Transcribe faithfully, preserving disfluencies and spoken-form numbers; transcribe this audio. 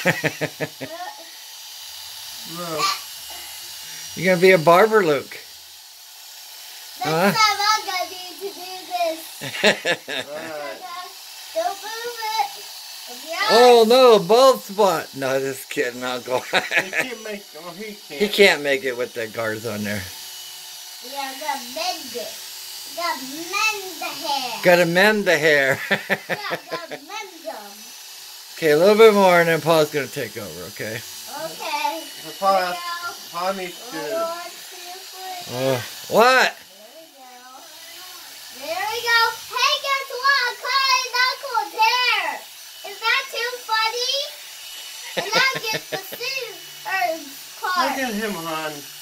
No. You're gonna be a barber, Luke. Next Huh? time I'm gonna need to do this. Alright. Don't move it. It'll be all Oh no, bald spot. No, just kidding. I'll go. He can't make, oh, he can't. He can't make it with the guards on there. Yeah, I gotta mend it. I gotta mend the hair. Gotta mend the hair. Yeah, I gotta mend them. Okay, a little bit more, and then Paul's gonna take over. Okay. Okay. So Paul, Here we has- Paul needs go. to. One, two, three. Oh, what? There we go. There we go. Hey, guess what? I'm calling Knuckles hair. Is that too funny? And I get the scissors Look part. at him, hon.